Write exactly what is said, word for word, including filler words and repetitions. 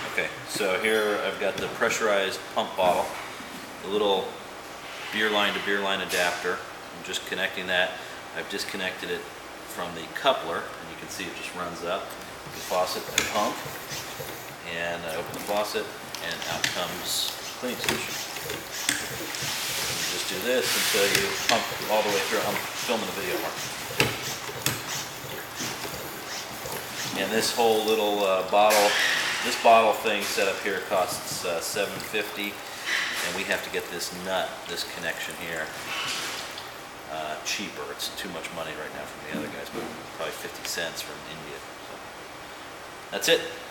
Okay, so here I've got the pressurized pump bottle, the little beer line to beer line adapter. I'm just connecting that. I've disconnected it from the coupler, and you can see it just runs up. The faucet, I pump, and I open the faucet, and out comes cleaning solution. You just do this until you pump all the way through. I'm filming the video, Mark. And this whole little uh, bottle, this bottle thing set up here costs uh, seven fifty, and we have to get this nut, this connection here, uh, cheaper. It's too much money right now from the other guys, but probably fifty cents from India. So that's it.